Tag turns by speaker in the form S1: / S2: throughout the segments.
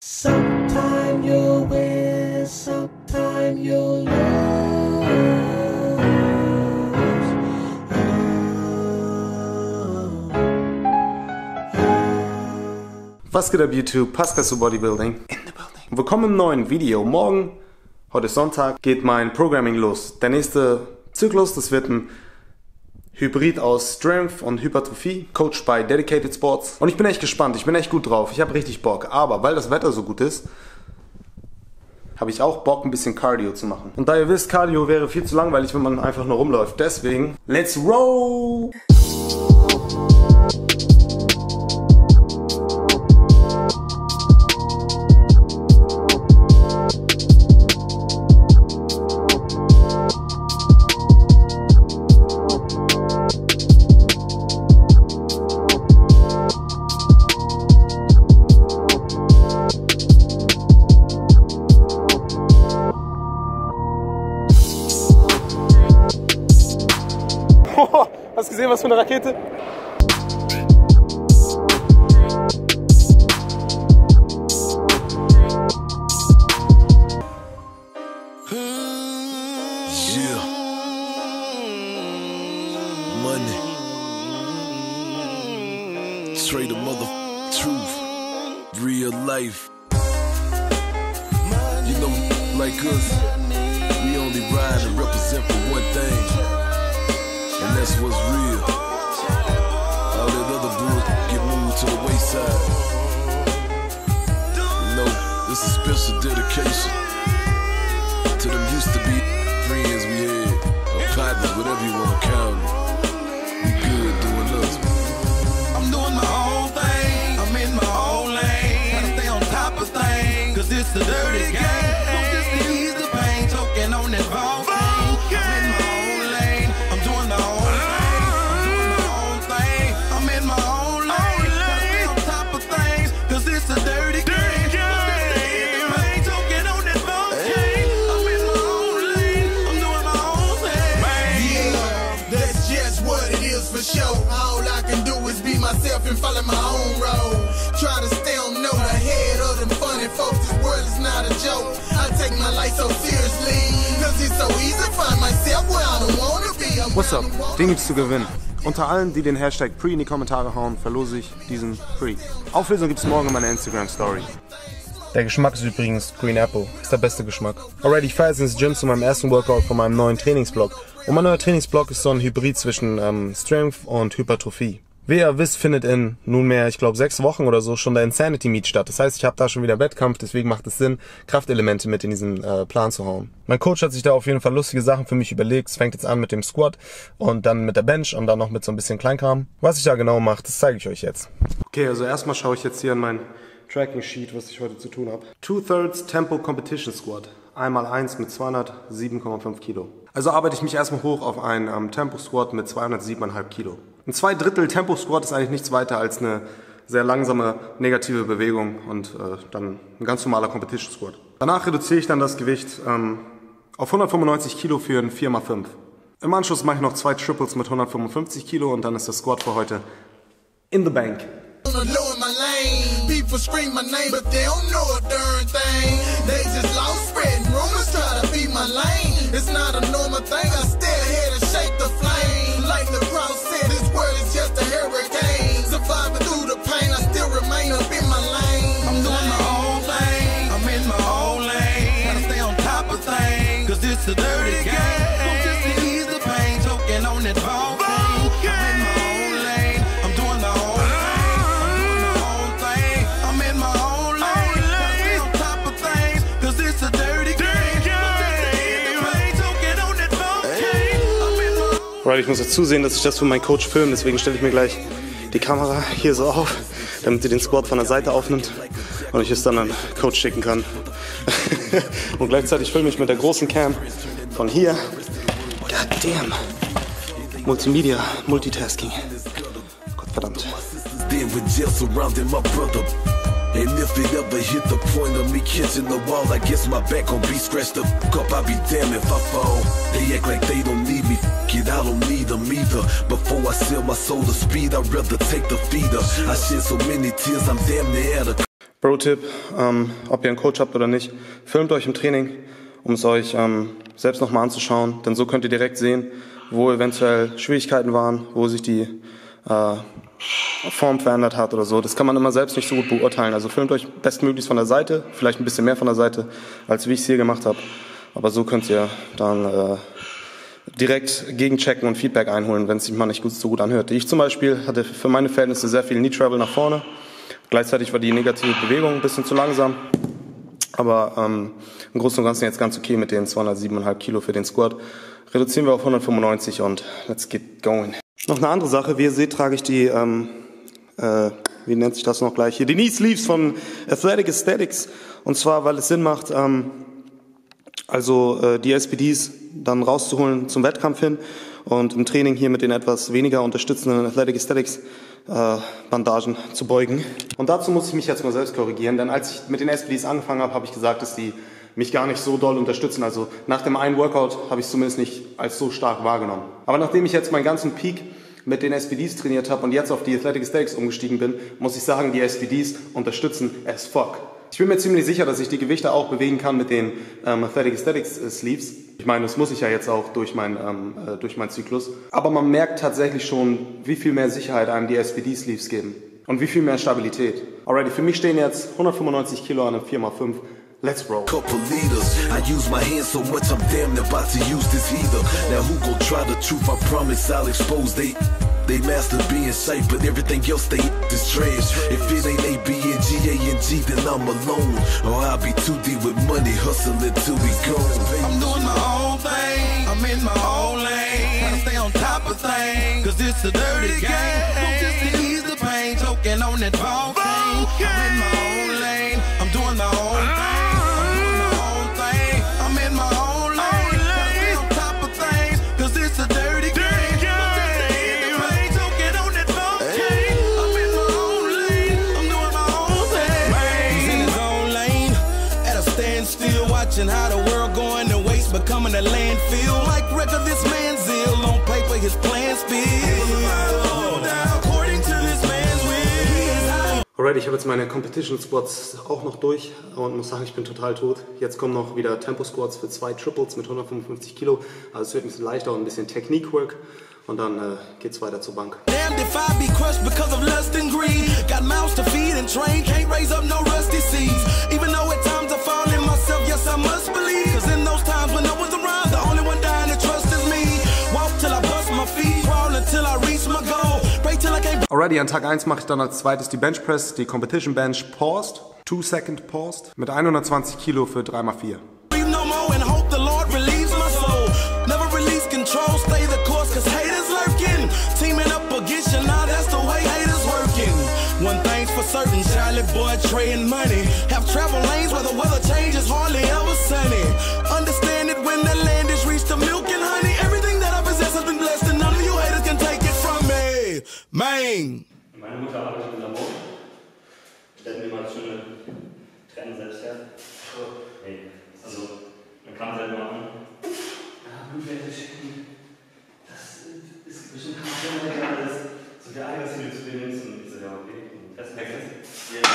S1: Sometime you'll win, sometime you'll lose.
S2: Was geht ab YouTube? Pascal zu Bodybuilding in the building. Willkommen im neuen Video. Morgen, heute ist Sonntag, geht mein Programming los. Der nächste Zyklus, das wird ein Hybrid aus Strength und Hypertrophie, coached by Dedicated Sports. Und ich bin echt gespannt, ich bin echt gut drauf, ich habe richtig Bock. Aber weil das Wetter so gut ist, habe ich auch Bock, ein bisschen Cardio zu machen. Und da ihr wisst, Cardio wäre viel zu langweilig, wenn man einfach nur rumläuft. Deswegen, let's roll! Hast du gesehen, was für eine Rakete?
S3: Yeah. Money. Straight to mother truth. Real life. You know, like us, we only ride and represent for one thing. And that's what's real. All that other bull get moved to the wayside. You know, this is special dedication to them used to be friends we had, or partners, whatever you want to count it. We good doing us.
S4: I'm doing my own thing, I'm in my own lane. Gotta stay on top of things, cause it's a dirty game. Don't just ease the pain, choking on that ball. All I can do is be myself and follow my own road. Try to stay on note ahead of them funny folks. This world is not a joke. I take my life so seriously, cause it's so easy to find myself where I don't wanna be.
S2: What's up? Den gibt's zu gewinnen. Unter allen, die den Hashtag Pre in die Kommentare hauen, verlose ich diesen Pre. Auflösung gibt's morgen in meiner Instagram Story. Der Geschmack ist übrigens Green Apple. Ist der beste Geschmack. Alright, ich fahre jetzt ins Gym zu meinem ersten Workout von meinem neuen Trainingsblock. Und mein neuer Trainingsblock ist so ein Hybrid zwischen Strength und Hypertrophie. Wie ihr wisst, findet in nunmehr, ich glaube 6 Wochen oder so, schon der Insanity Meet statt. Das heißt, ich habe da schon wieder Wettkampf, deswegen macht es Sinn, Kraftelemente mit in diesen Plan zu hauen. Mein Coach hat sich da auf jeden Fall lustige Sachen für mich überlegt. Es fängt jetzt an mit dem Squat und dann mit der Bench und dann noch mit so ein bisschen Kleinkram. Was ich da genau mache, das zeige ich euch jetzt. Okay, also erstmal schaue ich jetzt hier in mein Tracking Sheet, was ich heute zu tun habe. 2/3 Tempo Competition Squat. 1x1 mit 207,5 Kilo. Also arbeite ich mich erstmal hoch auf einen Tempo Squat mit 207,5 Kilo. Ein 2/3 Tempo Squat ist eigentlich nichts weiter als eine sehr langsame negative Bewegung und dann ein ganz normaler Competition Squat. Danach reduziere ich dann das Gewicht auf 195 Kilo für ein 4x5. Im Anschluss mache ich noch 2 Triples mit 155 Kilo und dann ist der Squat für heute in the bank.
S4: People scream my name, but they don't know a darn thing. They just lost spreading rumors, try to be my lane. It's not a normal thing, I still here to shake the flame. Like the crowd said, this world is just a hurricane. Surviving through the pain, I still remain up in my lane. I'm doing my own thing, I'm in my own lane. Gotta stay on top of things, cause it's a dirty game. Don't just ease the pain, choking on that ball.
S2: Right, ich muss jetzt zusehen, dass ich das für meinen Coach filme, deswegen stelle ich mir gleich die Kamera hier so auf, damit sie den Squat von der Seite aufnimmt und ich es dann an den Coach schicken kann. Und gleichzeitig filme ich mit der großen Cam von hier. God damn. Multimedia, Multitasking. Gottverdammt.
S3: And if it ever hit the point of me catching the wall, I guess my back gon' be scratched the f*** up. I'll be damned if I fall. They act like they don't need me. Get I don't need them either. Before I sell my soul to speed, I'd rather take the feeder. I shed so many tears, I'm damn near at a
S2: Pro-Tipp, ob ihr einen Coach habt oder nicht, filmt euch im Training, um es euch selbst nochmal anzuschauen, denn so könnt ihr direkt sehen, wo eventuell Schwierigkeiten waren, wo sich die Form verändert hat oder so. Das kann man immer selbst nicht so gut beurteilen. Also filmt euch bestmöglichst von der Seite, vielleicht ein bisschen mehr von der Seite, als wie ich es hier gemacht habe. Aber so könnt ihr dann direkt gegenchecken und Feedback einholen, wenn es sich mal nicht so gut anhört. Ich zum Beispiel hatte für meine Verhältnisse sehr viel Knee Travel nach vorne. Gleichzeitig war die negative Bewegung ein bisschen zu langsam. Aber im Großen und Ganzen jetzt ganz okay mit den 207,5 Kilo für den Squat. Reduzieren wir auf 195 und let's get going. Noch eine andere Sache, wie ihr seht, trage ich die, wie nennt sich das noch gleich hier, die Knee Sleeves von Athletic Aesthetics. Und zwar, weil es Sinn macht, die SPDs dann rauszuholen zum Wettkampf hin und im Training hier mit den etwas weniger unterstützenden Athletic Aesthetics Bandagen zu beugen. Und dazu muss ich mich jetzt mal selbst korrigieren, denn als ich mit den SPDs angefangen habe, habe ich gesagt, dass die mich gar nicht so doll unterstützen. Also nach dem einen Workout habe ich es zumindest nicht als so stark wahrgenommen. Aber nachdem ich jetzt meinen ganzen Peak mit den SPDs trainiert habe und jetzt auf die Athletic Aesthetics umgestiegen bin, muss ich sagen, die SPDs unterstützen as fuck. Ich bin mir ziemlich sicher, dass ich die Gewichte auch bewegen kann mit den Athletic Aesthetics Sleeves. Ich meine, das muss ich ja jetzt auch durch meinen Zyklus. Aber man merkt tatsächlich schon, wie viel mehr Sicherheit einem die SPD Sleeves geben. Und wie viel mehr Stabilität. Alrighty, für mich stehen jetzt 195 Kilo an einem 4x5. Let's roll.
S3: Couple leaders, I use my hands so much I'm damn near about to use this heater. Now who gon' try the truth? I promise I'll expose they master being safe, but everything else they is trash. If it ain't A-B-N-G-A-N-G, then I'm alone. Or I'll be too deep with money, hustling till we go.
S4: I'm doing my own thing, I'm in my own lane. Gotta stay on top of things, cause it's a dirty game. Just to ease the pain, choking on that ball game. I'm in my own lane, I'm doing my own thing. How the world going to waste, becoming a landfill. Like record this man's zeal on paper, his plans feel according to this man's will.
S2: Alright, ich habe jetzt meine Competition Squats auch noch durch und muss sagen, ich bin total tot. Jetzt kommen noch wieder Tempo Squats für 2 Triples mit 155 Kilo. Also es wird ein bisschen leichter und ein bisschen Technique-Work. Und dann geht's weiter zur Bank.
S4: Damned if I be crushed because of lust and greed. Got mouths to feed and train, can't raise up no rusty seeds. Even though at times I fall in myself, yes I must believe. Cause in those times when no one's around, the only one dying to trust is me. Walk till I bust my feet, crawl until I reach my goal. Pray till I can't.
S2: Alrighty, an Tag 1 mache ich dann als zweites die Bench Press, die Competition Bench paused, 2-second paused, mit 120 Kilo für 3x4.
S4: No more and hope the Lord relieves my soul. Never release control, stay the course cause haters lurking. Teaming up against you, now that's the way haters working. One thing's for certain, Charlie boy trading money. Have travel lanes where the weather changes, hardly ever sunny. Understand it when the land is reached to milk and honey. Everything that I possess has been blessed and none of you haters can take it from me. Man.
S5: Meine Mutter arbeitet im Labor. Stellt mir mal schöne Trennen selbst her. Nee, also man kann selber machen. Ja, Blutwerte schicken. Das ist bestimmt kein alles. So viel Eiweißhülle zu dir nimmst und ich so, ja, okay. Das wechselt.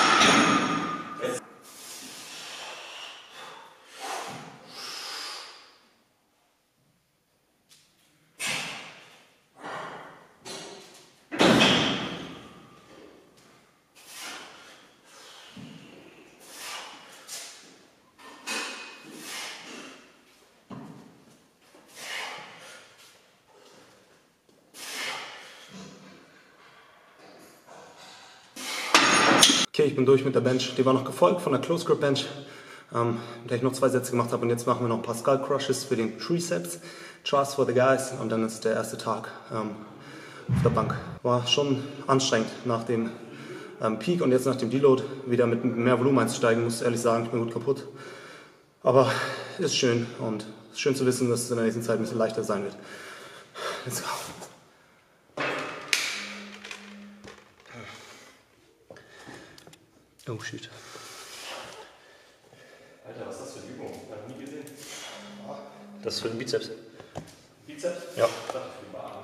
S2: Okay, ich bin durch mit der Bench. Die war noch gefolgt von der Close Grip Bench, mit der ich noch 2 Sätze gemacht habe. Und jetzt machen wir noch ein paar Skull Crushes für den Triceps. Trust for the guys. Und dann ist der erste Tag auf der Bank. War schon anstrengend nach dem Peak und jetzt nach dem Deload wieder mit mehr Volumen einzusteigen. Muss ehrlich sagen, ich bin gut kaputt. Aber ist schön und es ist schön zu wissen, dass es in der nächsten Zeit ein bisschen leichter sein wird. Let's go. Oh shit.
S5: Alter, was ist das für eine Übung? Hab ich nie gesehen.
S6: Das ist für den Bizeps.
S5: Bizeps?
S6: Ja.
S5: Ich dachte für die Beine.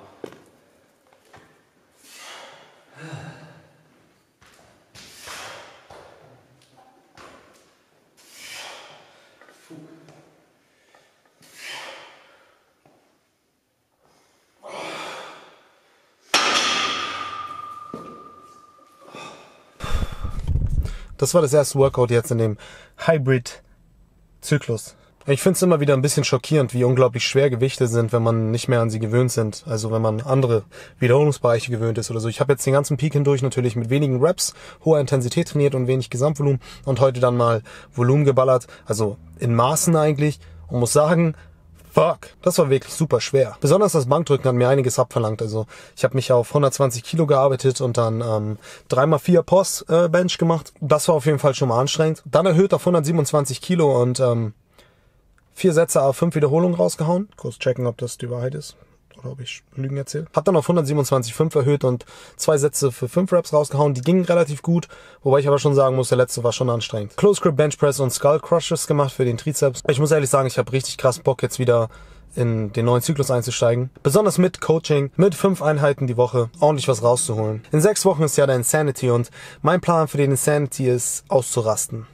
S2: Das war das erste Workout jetzt in dem Hybrid-Zyklus. Ich finde es immer wieder ein bisschen schockierend, wie unglaublich schwer Gewichte sind, wenn man nicht mehr an sie gewöhnt sind. Also wenn man andere Wiederholungsbereiche gewöhnt ist oder so. Ich habe jetzt den ganzen Peak hindurch natürlich mit wenigen Reps, hoher Intensität trainiert und wenig Gesamtvolumen. Und heute dann mal Volumen geballert, also in Maßen eigentlich. Und muss sagen, fuck, das war wirklich super schwer. Besonders das Bankdrücken hat mir einiges abverlangt. Also ich habe mich auf 120 Kilo gearbeitet und dann 3x4 Post Bench gemacht. Das war auf jeden Fall schon mal anstrengend. Dann erhöht auf 127 Kilo und 4 Sätze auf 5 Wiederholungen rausgehauen. Kurz checken, ob das die Wahrheit ist. Oder ob ich Lügen erzähle. Hat dann auf 127,5 erhöht und 2 Sätze für 5 Reps rausgehauen. Die gingen relativ gut. Wobei ich aber schon sagen muss, der letzte war schon anstrengend. Close Grip Bench Press und Skull Crushes gemacht für den Trizeps. Ich muss ehrlich sagen, ich habe richtig krass Bock jetzt wieder in den neuen Zyklus einzusteigen. Besonders mit Coaching, mit 5 Einheiten die Woche, ordentlich was rauszuholen. In 6 Wochen ist ja der Insanity und mein Plan für den Insanity ist auszurasten.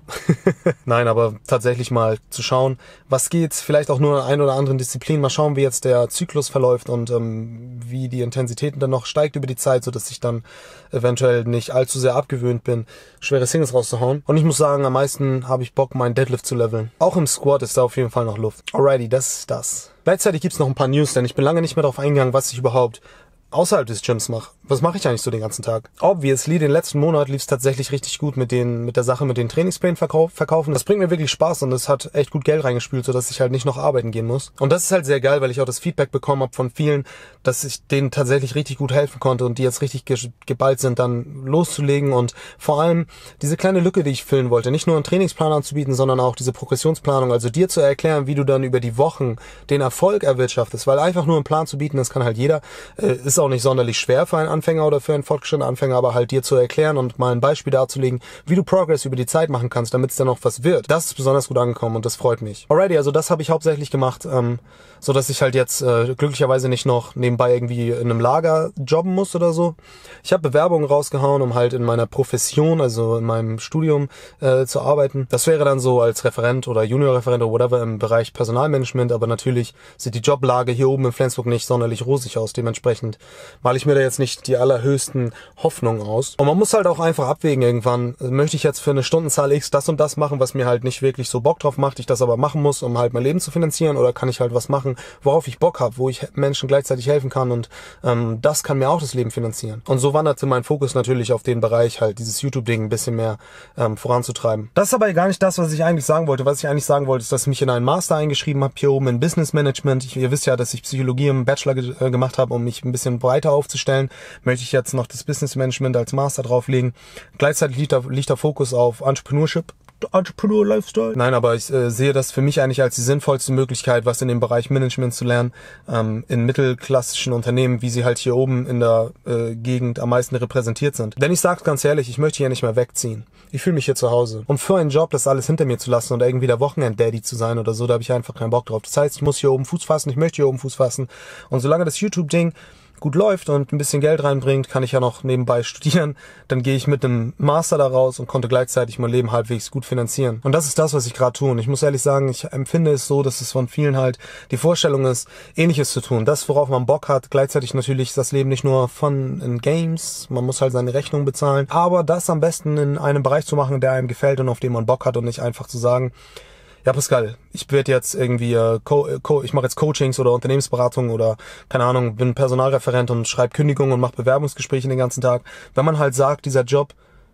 S2: Nein, aber tatsächlich mal zu schauen, was geht, vielleicht auch nur in ein oder anderen Disziplin, mal schauen, wie jetzt der Zyklus verläuft und wie die Intensitäten dann noch steigt über die Zeit, sodass ich dann eventuell nicht allzu sehr abgewöhnt bin, schwere Singles rauszuhauen. Und ich muss sagen, am meisten habe ich Bock, meinen Deadlift zu leveln. Auch im Squat ist da auf jeden Fall noch Luft. Alrighty, das ist das. Gleichzeitig gibt's noch ein paar News, denn ich bin lange nicht mehr darauf eingegangen, was ich überhaupt außerhalb des Gyms mache. Was mache ich eigentlich so den ganzen Tag? Obviously, den letzten Monat lief es tatsächlich richtig gut mit der Sache mit den Trainingsplänen verkaufen. Das bringt mir wirklich Spaß und es hat echt gut Geld reingespült, sodass ich halt nicht noch arbeiten gehen muss. Und das ist halt sehr geil, weil ich auch das Feedback bekommen habe von vielen, dass ich denen tatsächlich richtig gut helfen konnte und die jetzt richtig geballt sind, dann loszulegen und vor allem diese kleine Lücke, die ich füllen wollte, nicht nur einen Trainingsplan anzubieten, sondern auch diese Progressionsplanung, also dir zu erklären, wie du dann über die Wochen den Erfolg erwirtschaftest, weil einfach nur einen Plan zu bieten, das kann halt jeder, ist auch nicht sonderlich schwer für einen Anfänger oder für einen fortgeschrittenen Anfänger, aber halt dir zu erklären und mal ein Beispiel darzulegen, wie du Progress über die Zeit machen kannst, damit es dann noch was wird. Das ist besonders gut angekommen und das freut mich. Alrighty, also das habe ich hauptsächlich gemacht, so dass ich halt jetzt glücklicherweise nicht noch nebenbei irgendwie in einem Lager jobben muss oder so. Ich habe Bewerbungen rausgehauen, um halt in meiner Profession, also in meinem Studium zu arbeiten. Das wäre dann so als Referent oder Juniorreferent oder whatever im Bereich Personalmanagement, aber natürlich sieht die Joblage hier oben in Flensburg nicht sonderlich rosig aus. Dementsprechend male ich mir da jetzt nicht die allerhöchsten Hoffnungen aus. Und man muss halt auch einfach abwägen irgendwann, möchte ich jetzt für eine Stundenzahl X das und das machen, was mir halt nicht wirklich so Bock drauf macht, ich das aber machen muss, um halt mein Leben zu finanzieren, oder kann ich halt was machen, worauf ich Bock habe, wo ich Menschen gleichzeitig helfen kann und das kann mir auch das Leben finanzieren. Und so wanderte mein Fokus natürlich auf den Bereich, halt dieses YouTube-Ding ein bisschen mehr voranzutreiben. Das ist aber gar nicht das, was ich eigentlich sagen wollte. Was ich eigentlich sagen wollte, ist, dass ich mich in einen Master eingeschrieben habe, hier oben in Business Management. Ihr wisst ja, dass ich Psychologie im Bachelor gemacht habe, um mich ein bisschen breiter aufzustellen. Möchte ich jetzt noch das Business Management als Master drauflegen. Gleichzeitig liegt der Fokus auf Entrepreneurship. Entrepreneur Lifestyle. Nein, aber ich sehe das für mich eigentlich als die sinnvollste Möglichkeit, was in dem Bereich Management zu lernen, in mittelklassischen Unternehmen, wie sie halt hier oben in der Gegend am meisten repräsentiert sind. Denn ich sag's ganz ehrlich, ich möchte hier nicht mehr wegziehen. Ich fühle mich hier zu Hause. Und für einen Job das alles hinter mir zu lassen und irgendwie der Wochenend-Daddy zu sein oder so, da habe ich einfach keinen Bock drauf. Das heißt, ich muss hier oben Fuß fassen, ich möchte hier oben Fuß fassen. Und solange das YouTube-Ding gut läuft und ein bisschen Geld reinbringt, kann ich ja noch nebenbei studieren. Dann gehe ich mit einem Master da raus und konnte gleichzeitig mein Leben halbwegs gut finanzieren. Und das ist das, was ich gerade tue. Und ich muss ehrlich sagen, ich empfinde es so, dass es von vielen halt die Vorstellung ist, Ähnliches zu tun. Das, worauf man Bock hat. Gleichzeitig natürlich ist das Leben nicht nur Fun in Games. Man muss halt seine Rechnung bezahlen. Aber das am besten in einem Bereich zu machen, der einem gefällt und auf den man Bock hat und nicht einfach zu sagen, ja Pascal, ich werde jetzt irgendwie, ich mache jetzt Coachings oder Unternehmensberatung oder, keine Ahnung, bin Personalreferent und schreibe Kündigungen und mache Bewerbungsgespräche den ganzen Tag. Wenn man halt sagt, dieser Job,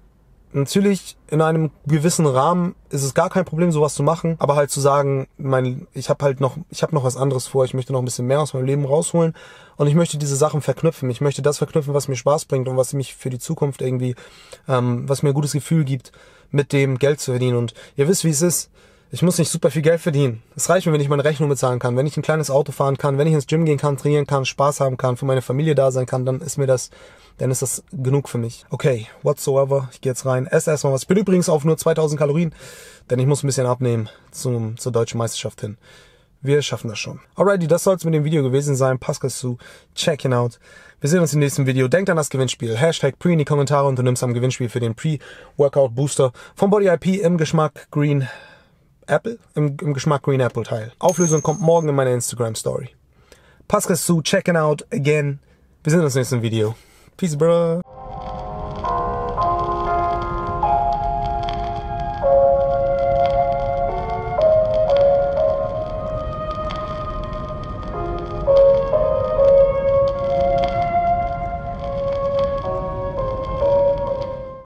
S2: natürlich in einem gewissen Rahmen ist es gar kein Problem, sowas zu machen, aber halt zu sagen, ich habe noch was anderes vor, ich möchte noch ein bisschen mehr aus meinem Leben rausholen und ich möchte diese Sachen verknüpfen. Ich möchte das verknüpfen, was mir Spaß bringt und was mich für die Zukunft irgendwie, was mir ein gutes Gefühl gibt, mit dem Geld zu verdienen. Und ihr wisst, wie es ist. Ich muss nicht super viel Geld verdienen. Es reicht mir, wenn ich meine Rechnung bezahlen kann, wenn ich ein kleines Auto fahren kann, wenn ich ins Gym gehen kann, trainieren kann, Spaß haben kann, für meine Familie da sein kann, dann ist das genug für mich. Okay, whatsoever, ich gehe jetzt rein, esse erstmal was. Ich bin übrigens auf nur 2000 Kalorien, denn ich muss ein bisschen abnehmen zur deutschen Meisterschaft hin. Wir schaffen das schon. Alrighty, das soll es mit dem Video gewesen sein. Pascal zu, check it out. Wir sehen uns im nächsten Video. Denkt an das Gewinnspiel. #Pre in die Kommentare und du nimmst am Gewinnspiel für den Pre-Workout Booster von Body IP im Geschmack Green Apple, im Geschmack Green Apple Teil. Auflösung kommt morgen in meine Instagram Story. Passt zu, check it out again. Wir sehen uns im nächsten Video. Peace, bro.